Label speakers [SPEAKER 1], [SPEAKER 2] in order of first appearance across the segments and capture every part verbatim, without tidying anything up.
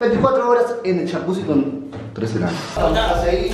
[SPEAKER 1] veinticuatro horas en el jacuzzi con tres enanos.
[SPEAKER 2] Pará, que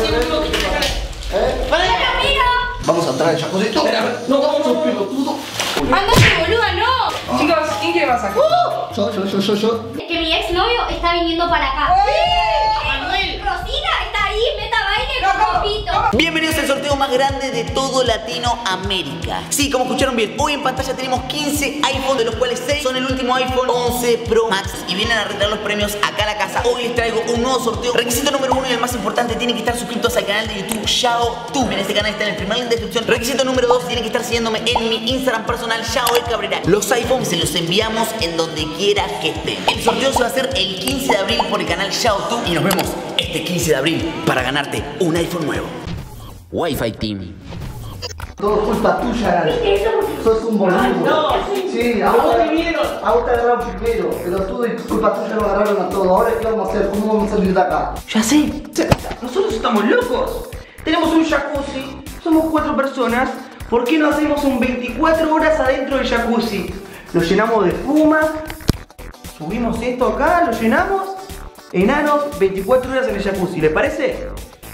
[SPEAKER 1] ¿Eh?
[SPEAKER 2] ¡Para allá, mira!
[SPEAKER 1] Vamos a entrar al jacuzzi.
[SPEAKER 2] Espera, no, vamos a un pelotudo.
[SPEAKER 3] ¡Andate, boluda, no!
[SPEAKER 1] Ah.
[SPEAKER 3] Chicos, ¿quién quiere pasar?
[SPEAKER 1] Uh, yo, yo, yo, yo, yo.
[SPEAKER 4] Es que mi ex novio está viniendo para acá.
[SPEAKER 2] Manuel.
[SPEAKER 4] Rosita está ahí, meta baile con Popito.
[SPEAKER 5] Bienvenidos al sorteo más grande de todo Latinoamérica. Sí, como escucharon bien, hoy en pantalla tenemos quince iPhone, de los cuales seis son el último iPhone once Pro Max y vienen a retirar los premios acá a la casa. Hoy les traigo un nuevo sorteo. Requisito número uno y el más importante, tienen que estar suscritos al canal de YouTube YaoTube. En este canal está en el primer link de descripción. Requisito número dos, tienen que estar siguiéndome en mi Instagram personal, Yao El Cabrera. Los iPhones se los enviamos en donde quiera que estén. El sorteo se va a hacer el quince de abril por el canal YaoTube y nos vemos este quince de abril para ganarte un iPhone nuevo. Wi-Fi Team.
[SPEAKER 1] Todo culpa tuya, sos un boludo.
[SPEAKER 2] Ay, no.
[SPEAKER 1] Sí,
[SPEAKER 2] ¿A
[SPEAKER 1] a vos
[SPEAKER 2] vos
[SPEAKER 1] te
[SPEAKER 2] te vieron?
[SPEAKER 1] A vos te agarraron primero, pero tú y culpa tuya lo agarraron a todo. Ahora, ¿qué vamos a hacer? ¿Cómo vamos a salir de acá?
[SPEAKER 2] Ya sé, nosotros estamos locos. Tenemos un jacuzzi, somos cuatro personas. ¿Por qué no hacemos un veinticuatro horas adentro del jacuzzi? Lo llenamos de espuma, subimos esto acá, lo llenamos. Enanos, veinticuatro horas en el jacuzzi, ¿les parece?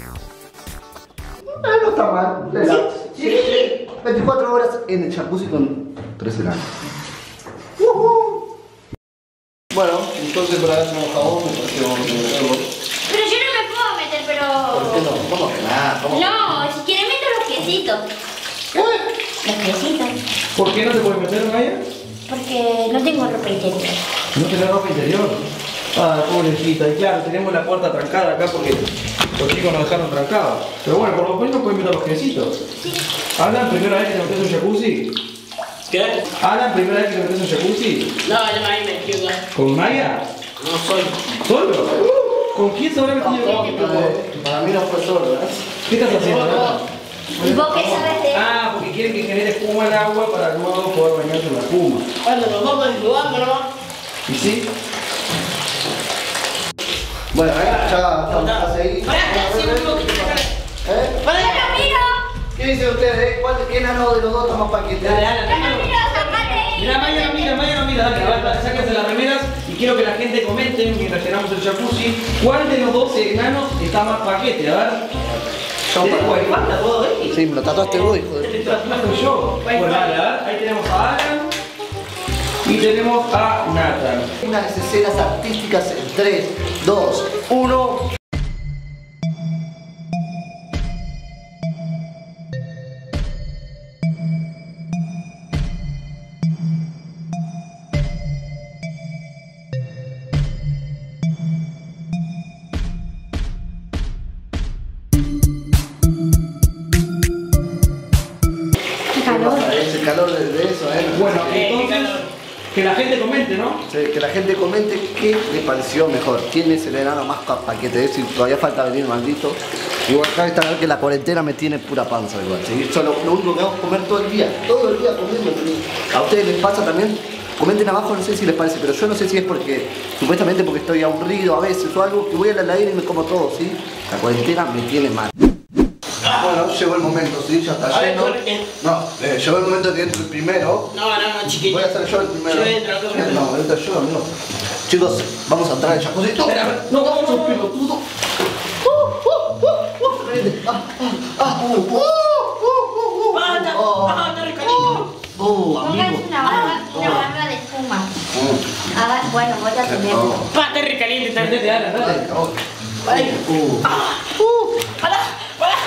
[SPEAKER 1] Ah, no está mal.
[SPEAKER 2] Sí, sí.
[SPEAKER 1] veinticuatro horas en el jacuzzi con tres enanos. Uh-huh. Bueno, entonces por acá tenemos jabón, me parece que vamos a tener que hacerlo.
[SPEAKER 4] Pero yo no me puedo meter, pero...
[SPEAKER 1] ¿Por qué no? ¿Cómo que nada? ¿Cómo?
[SPEAKER 4] No, si quieren meto los piecitos.
[SPEAKER 1] ¿Qué?
[SPEAKER 4] Los piecitos.
[SPEAKER 2] ¿Por qué no te puedes meter, Maya?
[SPEAKER 4] Porque no tengo ropa interior.
[SPEAKER 2] ¿No tenés ropa interior? Ah, pobrecita, y claro, tenemos la puerta trancada acá porque los chicos nos dejaron trancados. Pero bueno, por lo menos pueden meter los piecitos.
[SPEAKER 4] Sí.
[SPEAKER 2] Alan, ¿primera vez que te metes en un jacuzzi?
[SPEAKER 6] ¿Qué?
[SPEAKER 2] Alan, ¿primera vez que te metes en un jacuzzi?
[SPEAKER 6] No, yo ahí me quedo.
[SPEAKER 2] ¿Con Maya?
[SPEAKER 6] No soy.
[SPEAKER 2] ¿Solo? ¿Con quién se habrá metido?
[SPEAKER 1] Para mí no fue solo, ¿eh?
[SPEAKER 2] ¿Qué estás haciendo, Alan?
[SPEAKER 4] ¿Y vos qué sabes de...?
[SPEAKER 2] Ah, porque quieren que genere espuma el agua para luego poder bañarse en la espuma.
[SPEAKER 6] Bueno, nos vamos ayudando, ¿no?
[SPEAKER 2] ¿Y sí?
[SPEAKER 1] Bueno, ahí ya estamos casi ahí.
[SPEAKER 6] Pará, que sí, último que te sacan.
[SPEAKER 1] ¿Eh?
[SPEAKER 6] Pará,
[SPEAKER 4] ¡Pero mira!
[SPEAKER 1] ¿Qué dicen ustedes? eh? ¿Cuál, ¿Qué enano de los dos está más paquete?
[SPEAKER 2] Dale, dale,
[SPEAKER 4] ¡Pero
[SPEAKER 2] dale.
[SPEAKER 4] mira, sacate!
[SPEAKER 2] Mira, Maya no mira, Maya no mira, dale, dale, sáquense las remeras y quiero que la gente comente mientras llenamos el jacuzzi cuál de los dos enanos está más paquete, a ver. ¿Tenés guaripata todo ahí?
[SPEAKER 1] Sí, me lo tatuaste vos, hijo de...
[SPEAKER 2] Te tatuaste yo. Bueno, dale, a ver, ahí tenemos a Alan y tenemos a Nathan.
[SPEAKER 1] Unas escenas artísticas en tres, dos, uno. Ese calor de de eso, ¿eh?
[SPEAKER 2] Bueno, entonces, que la gente comente, ¿no?
[SPEAKER 1] Sí, que la gente comente qué les pareció mejor. ¿Quién es el enano más paquete? Si todavía falta venir, maldito. Igual cabe destacar que la cuarentena me tiene pura panza igual. ¿Sí? Yo lo, lo único que hago es comer todo el día. Todo el día comiendo. ¿A ustedes les pasa también? Comenten abajo, no sé si les parece, pero yo no sé si es porque, supuestamente porque estoy aburrido a veces o algo, que voy a la heladera y me como todo, ¿sí? La cuarentena me tiene mal. Bueno, llegó el momento, ¿sí? Ya está
[SPEAKER 6] A ver,
[SPEAKER 1] lleno.
[SPEAKER 6] ¿por qué?
[SPEAKER 1] No, eh, llegó el momento de que entre el primero.
[SPEAKER 6] No, no, no, chiquito.
[SPEAKER 1] Voy a ser yo el primero.
[SPEAKER 6] Yo entro, ¿qué pasa?
[SPEAKER 1] No, entra yo, amigo. Chicos, vamos a entrar al jacuzzi.
[SPEAKER 2] Espera, no, vamos a un pelotudo.
[SPEAKER 1] Ah, ah, uh, uh, uh, uh, uh, uh.
[SPEAKER 6] Basta,
[SPEAKER 1] Oh.
[SPEAKER 6] basta, recalito.
[SPEAKER 1] Oh, amigo.
[SPEAKER 4] Pónganse una barra, una barra de espuma. A ver, bueno, voy a tener...
[SPEAKER 1] Oh.
[SPEAKER 6] Basta, recaliente también.
[SPEAKER 2] Metete, Alan, dale.
[SPEAKER 1] Ay, oh.
[SPEAKER 6] Ay.
[SPEAKER 1] Uh.
[SPEAKER 6] Pará, pará.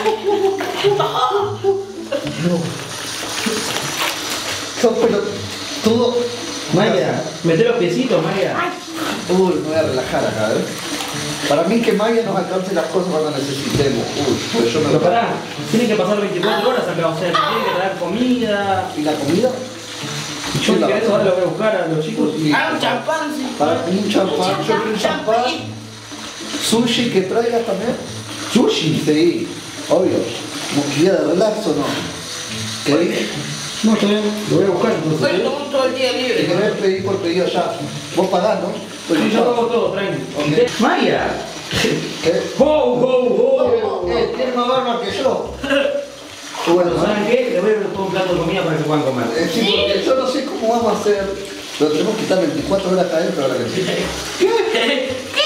[SPEAKER 1] Sos pelotudo.
[SPEAKER 2] Maya, mete los piecitos, Maya.
[SPEAKER 1] Uy, me voy a relajar acá, ¿eh? Para mí que Maya nos alcance las cosas cuando necesitemos. Uy, pues yo me
[SPEAKER 2] Pero
[SPEAKER 1] lo
[SPEAKER 2] pará, tienen que pasar veinticuatro horas acá, o sea, tienen que traer comida.
[SPEAKER 1] ¿Y la comida?
[SPEAKER 2] Y yo, si querés, ahora lo voy a buscar a los chicos y...
[SPEAKER 6] Ah, un champán, sí.
[SPEAKER 1] Para un champán, yo quiero un champán. Sushi que traigas también.
[SPEAKER 2] ¿Sushi?
[SPEAKER 1] Sí, obvio. ¿Día de relax o no? ¿Querés?
[SPEAKER 2] No, está bien, lo voy a buscar entonces.
[SPEAKER 6] Bueno, tomamos todo el día
[SPEAKER 1] Si
[SPEAKER 6] libre.
[SPEAKER 1] querés pedir por pedido ya. Vos pagás, ¿no? Pues
[SPEAKER 2] Sí, yo pago todo, tranqui.
[SPEAKER 1] Ok.
[SPEAKER 2] Maya.
[SPEAKER 1] ¿Qué?
[SPEAKER 2] ¡Ho, ho, ho!
[SPEAKER 1] Eh, ¿Tiene más barba que yo? Bueno,
[SPEAKER 2] ¿Saben qué? Le voy a dar todo un plato de comida para que puedan comer.
[SPEAKER 1] eh, sí, porque yo no sé cómo vamos a hacer. Pero tenemos que estar veinticuatro horas acá adentro ahora que sí. ¿Qué?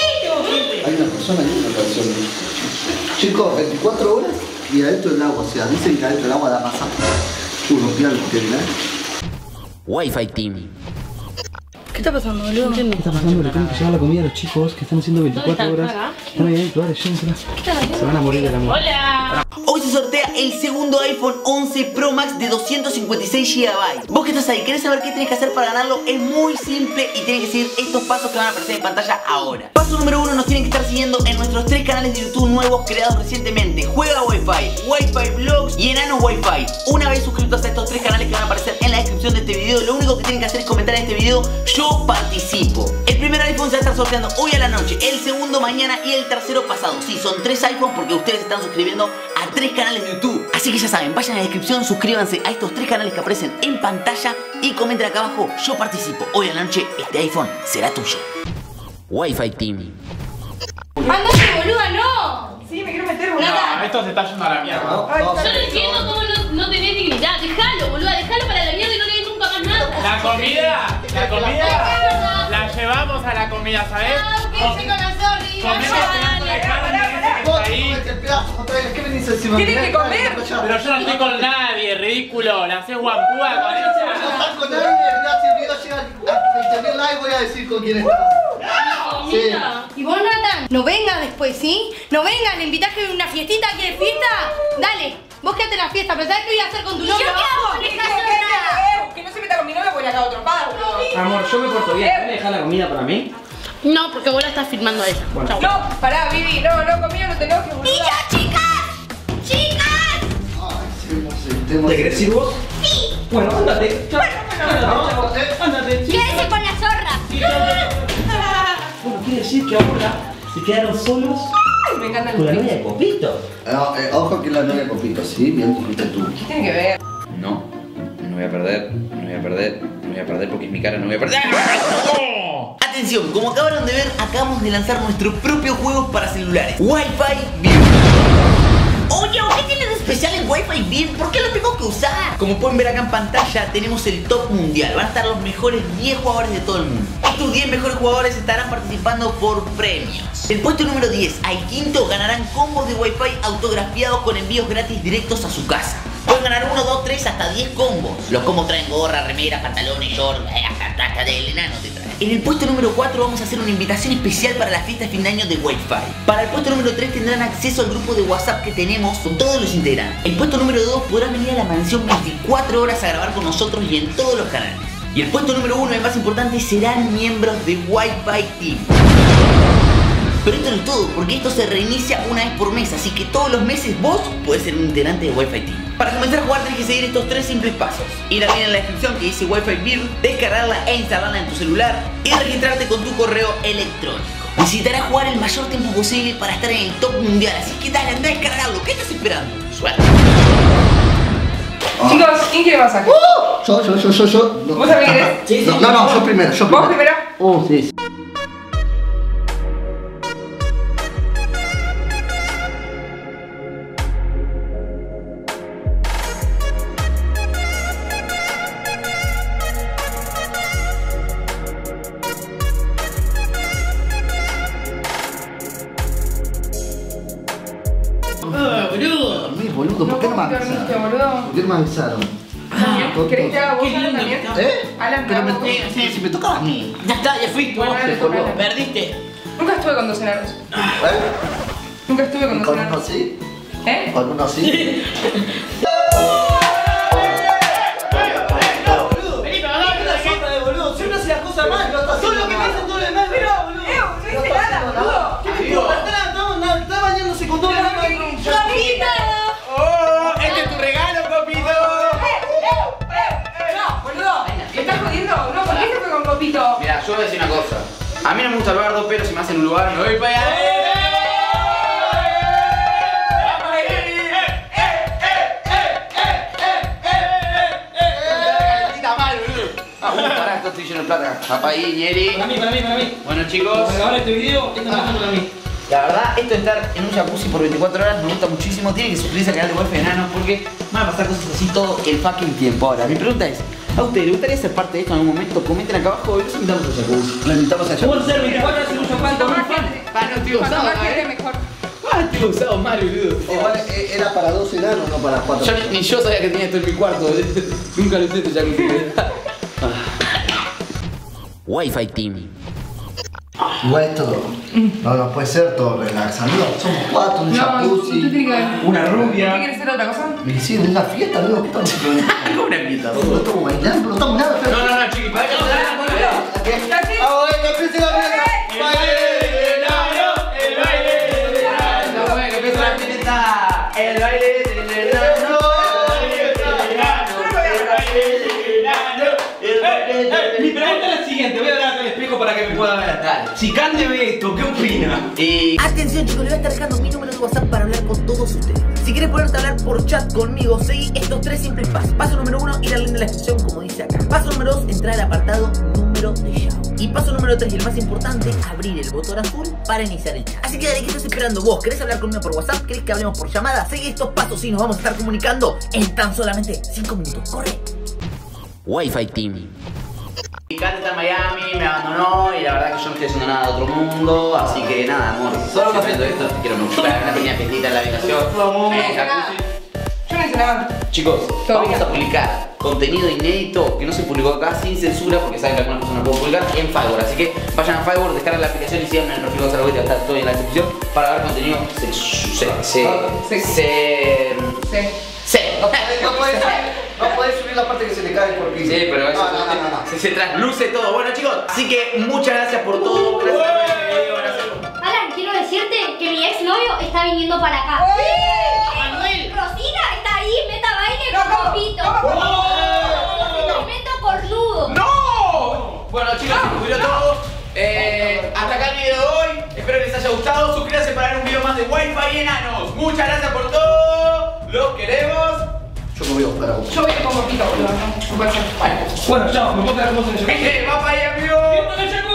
[SPEAKER 1] persona y una canción. Chicos, veinticuatro horas y adentro del agua, o sea, dicen que adentro del agua da masaje. Uh, rompía el que viene.
[SPEAKER 5] Wi-Fi Team.
[SPEAKER 3] ¿Qué está pasando, boludo?
[SPEAKER 7] ¿Qué está pasando? Le tienen que llevar la comida a los chicos que están haciendo veinticuatro horas. Están ahí adentro, dale, llévensela. Se van a morir de la muerte.
[SPEAKER 3] Hola.
[SPEAKER 5] Hoy se sortea el segundo iPhone once Pro Max de doscientos cincuenta y seis gigabytes. Vos que estás ahí, ¿querés saber qué tenés que hacer para ganarlo? Es muy simple y tenés que seguir estos pasos que van a aparecer en pantalla ahora. Paso número uno, nos tienen que estar siguiendo en nuestros tres canales de YouTube nuevos creados recientemente: Juega Wi-Fi, Wi-Fi Vlogs y Enanos Wi-Fi. Una vez suscritos a estos tres canales que van a aparecer en la descripción de este video, lo único que tienen que hacer es comentar en este video: yo participo. El primer iPhone se va a estar sorteando hoy a la noche, el segundo mañana y el tercero pasado. Sí, son tres iPhones porque ustedes están suscribiendo a tres canales de YouTube. Así que ya saben, vayan a la descripción, suscríbanse a estos tres canales que aparecen en pantalla y comenten acá abajo: yo participo. Hoy a la noche este iPhone será tuyo. Wi-Fi Team.
[SPEAKER 3] ¡Andate, boluda, no!
[SPEAKER 2] Sí, me quiero meter, boludo.
[SPEAKER 3] Nada.
[SPEAKER 8] Esto se está yendo a la mierda.
[SPEAKER 1] No,
[SPEAKER 2] Ay,
[SPEAKER 1] no,
[SPEAKER 3] Yo no entiendo cómo no, no tenés dignidad. Dejalo, boluda, dejalo para la mierda y no le des nunca más nada.
[SPEAKER 8] La comida, la comida, la llevamos a la comida, ¿sabes?
[SPEAKER 3] Ah, ok, sí, con la sorry.
[SPEAKER 8] Comemos pedazo de carne ese que
[SPEAKER 1] Vos,
[SPEAKER 8] está ahí.
[SPEAKER 1] comete el pedazo otra vez, ¿qué venís encima?
[SPEAKER 2] Tienen que comer.
[SPEAKER 8] Pero yo no estoy con nadie, ridículo. La haces guampúa con
[SPEAKER 1] No
[SPEAKER 8] ella.
[SPEAKER 1] estás con nadie, mirá, si el video llega a veinte mil likes voy a decir con quién estás. Sí.
[SPEAKER 3] Mira. Y vos, Nathan, no vengas después, ¿sí? No vengas, le invitaste a una fiestita, ¿quieres fiesta? Dale, vos quédate en la fiesta, pero ¿sabés qué voy a hacer con tu novio abajo?
[SPEAKER 2] ¿Qué hago? Que no se meta con mi novia porque la acabo trompada, boludo.
[SPEAKER 7] Amor, yo me porto bien. ¿Puedes dejar la comida para mí?
[SPEAKER 3] No, porque vos la estás filmando a ella.
[SPEAKER 7] Bueno.
[SPEAKER 2] No, pará, Vivi, no, no, conmigo no te enojes, boludo.
[SPEAKER 3] ¡Y yo, chicas! ¡Chicas!
[SPEAKER 1] Ay, sí, no sé, tengo-
[SPEAKER 7] ¿Te querés ir vos? Sí. Bueno, ándate. Chao.
[SPEAKER 1] No,
[SPEAKER 7] Ándate,
[SPEAKER 1] eh.
[SPEAKER 7] ándate.
[SPEAKER 3] Quédese con la zorra.
[SPEAKER 7] Bueno, quiere decir que ahora se quedaron solos
[SPEAKER 2] Me encantan
[SPEAKER 7] con la
[SPEAKER 2] los
[SPEAKER 7] novia de Copito.
[SPEAKER 1] No, eh, ojo que la novia Copito, sí, bien dijiste tú.
[SPEAKER 2] ¿Qué tiene que ver?
[SPEAKER 9] No, no voy a perder, no voy a perder, no voy a perder porque es mi cara, no voy a perder.
[SPEAKER 5] Atención, como acabaron de ver, acabamos de lanzar nuestro propio juego para celulares, Wi-Fi Beer. Oye, ¿qué tiene de especial en Wi-Fi Beer? ¿Por qué lo tengo que usar? Como pueden ver acá en pantalla, tenemos el top mundial. Van a estar los mejores diez jugadores de todo el mundo. Estos diez mejores jugadores estarán participando por premios. El puesto número diez al quinto ganarán combos de Wi-Fi autografiados con envíos gratis directos a su casa. Pueden ganar uno, dos, tres, hasta diez combos. Los combos traen gorra, remera, pantalones, short, eh, hasta, hasta del enano te traen. En el puesto número cuatro vamos a hacer una invitación especial para la fiesta de fin de año de Wi-Fi. Para el puesto número tres tendrán acceso al grupo de WhatsApp que tenemos con todos los integrantes. El puesto número dos podrán venir a la mansión veinticuatro horas a grabar con nosotros y en todos los canales. Y el puesto número uno, el más importante, serán miembros de Wi-Fi Team. Pero esto no es todo, porque esto se reinicia una vez por mes, así que todos los meses vos podés ser un integrante de Wi-Fi Team. Para comenzar a jugar tenés que seguir estos tres simples pasos: ir a la en la descripción que dice Wi-Fi Beer, descargarla e instalarla en tu celular y registrarte con tu correo electrónico. Necesitarás jugar el mayor tiempo posible para estar en el top mundial, así que dale, anda a descargarlo. ¿Qué estás esperando? Suerte.
[SPEAKER 1] Ah.
[SPEAKER 2] Chicos, ¿quién quiere masaje?
[SPEAKER 1] Yo, yo, yo, yo, yo. No.
[SPEAKER 2] ¿Vos también querés?
[SPEAKER 7] Sí, sí.
[SPEAKER 1] No, no, no, yo primero, yo
[SPEAKER 2] ¿Vos
[SPEAKER 1] primero.
[SPEAKER 2] primero?
[SPEAKER 1] Oh, sí, sí. Dormí, boludo, ¿por qué no me
[SPEAKER 2] dormiste,
[SPEAKER 1] avisaron?
[SPEAKER 2] boludo?
[SPEAKER 1] ¿Por qué no me avisaron?
[SPEAKER 2] ¿Querés que haga vos, Alan, también?
[SPEAKER 1] ¿Eh?
[SPEAKER 2] Alan,
[SPEAKER 1] Pero me,
[SPEAKER 2] ¿hago vos?
[SPEAKER 1] si me toca a mí.
[SPEAKER 5] Ya está, ya fuiste.
[SPEAKER 2] Bueno, dale,
[SPEAKER 1] boludo.
[SPEAKER 2] Alan.
[SPEAKER 5] Perdiste.
[SPEAKER 2] Nunca estuve con dos enanos.
[SPEAKER 1] ¿Eh?
[SPEAKER 2] Nunca estuve con dos
[SPEAKER 1] ¿Con uno
[SPEAKER 2] enanos.
[SPEAKER 1] sí?
[SPEAKER 2] ¿Eh?
[SPEAKER 1] ¿Con uno sí?
[SPEAKER 8] Vení, pero no,
[SPEAKER 1] Siempre hace las cosas mal, no está haciendo nada.
[SPEAKER 2] todo lo demás, pero, boludo. Eh, no hice nada, boludo.
[SPEAKER 1] ¿Qué me importa? Está, está bañándose con doble mano.
[SPEAKER 8] ¡Oh! ¡Este es tu regalo, Copito!
[SPEAKER 2] No, boludo. ¿Me estás jodiendo? No, ¿por qué se fue con Copito?
[SPEAKER 9] Mira, yo voy a decir una cosa. A mí no me gusta el bardo, pero si me hacen un lugar me voy para allá. Ah, uh, pará, esto estoy lleno de plata. Papá ahí, Ñeri.
[SPEAKER 7] Para mí, para mí, para mí.
[SPEAKER 9] Bueno, chicos.
[SPEAKER 7] Para grabar este video, esto está pasando para mí.
[SPEAKER 9] La verdad, esto de estar en un jacuzzi por veinticuatro horas me gusta muchísimo. Tienen que suscribirse al canal de Wi-Fi Enanos porque van a pasar cosas así todo el fucking tiempo. Ahora, mi pregunta es: ¿a ustedes les gustaría ser parte de esto en algún momento? Comenten acá abajo y los invitamos al jacuzzi.
[SPEAKER 1] Lo invitamos a
[SPEAKER 7] ¿Cómo hacer veinticuatro horas en un jacuzzi con un fan?
[SPEAKER 9] Ah, no, tío,
[SPEAKER 2] Cuando
[SPEAKER 9] sábado,
[SPEAKER 2] más
[SPEAKER 9] ¿eh? Había usado mal, boludo.
[SPEAKER 1] Igual eh, era para dos enanos, no para cuatro.
[SPEAKER 9] Yo ni, ni yo sabía que tenía esto en mi cuarto. Nunca lo usé este jacuzzi. Wi-Fi Team.
[SPEAKER 1] Igual esto no, no puede ser todo relax, amigo. Somos cuatro, un
[SPEAKER 10] No,
[SPEAKER 1] jacuzzi.
[SPEAKER 10] usted tiene que...
[SPEAKER 2] Una rubia.
[SPEAKER 10] ¿Qué quieres hacer otra cosa?
[SPEAKER 1] Y sí, es la fiesta, amigo. ¿Qué estamos haciendo?
[SPEAKER 9] ¿Cómo una fiesta,
[SPEAKER 1] No
[SPEAKER 9] boludo?
[SPEAKER 1] estamos bailando, no estamos nada.
[SPEAKER 8] No, no, no, chiqui, para que no se vean, boludo.
[SPEAKER 1] ¡Vamos, que empiece la fiesta!
[SPEAKER 8] El baile del enano, el baile del enano.
[SPEAKER 9] No, bueno, que empieza la fiesta. El baile del enano.
[SPEAKER 2] Mi pregunta es la siguiente, voy a hablar al espejo para que me pueda ver.
[SPEAKER 9] Dale.
[SPEAKER 2] Si Cande ve esto, ¿qué opina?
[SPEAKER 9] Y...
[SPEAKER 5] Atención chicos, les voy a estar dejando mi número de WhatsApp para hablar con todos ustedes. Si quieres ponerte a hablar por chat conmigo, seguí estos tres simples pasos. Paso número uno, ir al link de la descripción como dice acá. Paso número dos, entrar al apartado número de show. Y paso número tres, y el más importante, abrir el botón azul para iniciar el chat. Así que dale, ¿qué estás esperando vos? ¿Querés hablar conmigo por WhatsApp? ¿Querés que hablemos por llamada? Seguí estos pasos y nos vamos a estar comunicando en tan solamente cinco minutos. ¡Corre!
[SPEAKER 9] Wi-Fi Team. Mi Kat está en Miami, me abandonó y la verdad que yo no estoy haciendo nada de otro mundo, así que nada, amor. Solo estoy haciendo esto, quiero mucho. Una pequeña fiestita en la habitación. Eh, jacuzzi.
[SPEAKER 10] Yo no hice nada.
[SPEAKER 9] Chicos,
[SPEAKER 10] Todo
[SPEAKER 9] vamos
[SPEAKER 10] bien.
[SPEAKER 9] a publicar contenido inédito que no se publicó acá sin censura porque saben que algunas cosas no puedo publicar en Fiverr. Así que vayan a Fiverr, descarguen la aplicación y sigan en el perfil de Gonzalo Boite, va a estar todo en la descripción para ver contenido sexu- se, se,
[SPEAKER 10] Sí.
[SPEAKER 9] se,
[SPEAKER 10] Sí.
[SPEAKER 9] se,
[SPEAKER 1] No podés, no podés subir la parte que se le cae por piso.
[SPEAKER 9] Sí, pero eso
[SPEAKER 1] No, no, no, no, no.
[SPEAKER 9] Se, se trasluce todo. Bueno, chicos, así que muchas gracias por todo. Gracias por ver el video, gracias por...
[SPEAKER 4] Alan, quiero decirte que mi ex novio está viniendo para acá.
[SPEAKER 10] Manuel.
[SPEAKER 4] Rosina está ahí, meta baile
[SPEAKER 10] No,
[SPEAKER 4] con
[SPEAKER 10] ¿cómo?
[SPEAKER 4] Pito.
[SPEAKER 10] ¿Cómo?
[SPEAKER 4] Tremendo cornudo.
[SPEAKER 9] ¡No! Bueno, chicos, se cumplió todo. Eh, hasta acá el video de hoy. Espero que les haya gustado. Suscríbanse para ver un video más de Wi-Fi y enanos. Muchas gracias por todo. Los queremos.
[SPEAKER 1] Yo me voy a buscar a vos.
[SPEAKER 10] Yo voy a ir con Pito, boludo. No, no puede ser.
[SPEAKER 2] Bueno, chao, me puedo quedar con vos en el jacuzzi.
[SPEAKER 9] ¡Va para ahí, amigos!
[SPEAKER 8] ¡Esto es el jacuzzi!